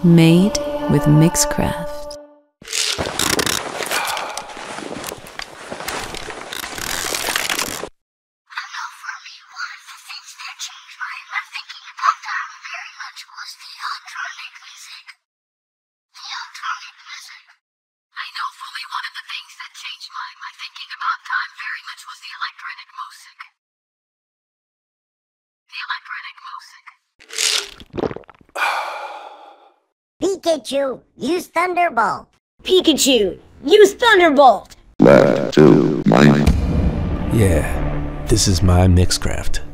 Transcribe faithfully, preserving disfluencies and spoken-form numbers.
Made with Mixcraft. Pikachu, use Thunderbolt. Pikachu, use Thunderbolt. Left to mine. Yeah, this is my Mixcraft.